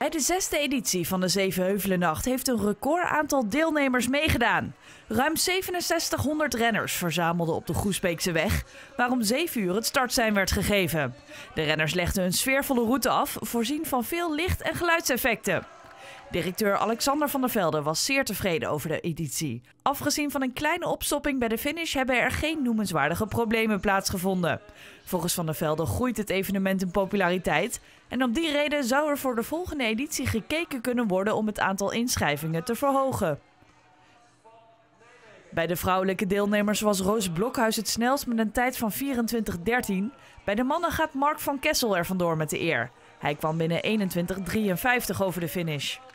Bij de 6e editie van de Zevenheuvelennacht heeft een record aantal deelnemers meegedaan. Ruim 6700 renners verzamelden op de Groesbeekseweg, waar om 7 uur het startsein werd gegeven. De renners legden een sfeervolle route af, voorzien van veel licht- en geluidseffecten. Directeur Alexander van der Velde was zeer tevreden over de editie. Afgezien van een kleine opstopping bij de finish hebben er geen noemenswaardige problemen plaatsgevonden. Volgens Van der Velde groeit het evenement in populariteit en om die reden zou er voor de volgende editie gekeken kunnen worden om het aantal inschrijvingen te verhogen. Bij de vrouwelijke deelnemers was Roos Blokhuis het snelst met een tijd van 24:13. Bij de mannen gaat Mark van Kessel er vandoor met de eer. Hij kwam binnen 21:53 over de finish.